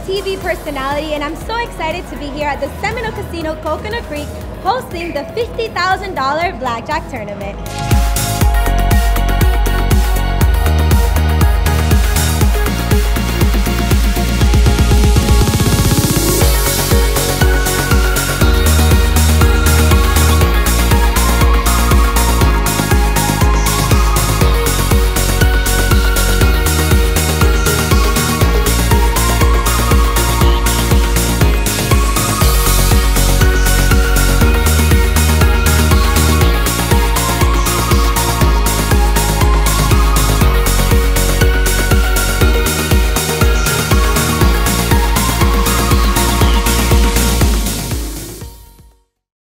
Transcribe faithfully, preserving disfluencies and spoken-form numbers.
T V personality, and I'm so excited to be here at the Seminole Casino Coconut Creek hosting the fifty thousand dollar Blackjack tournament.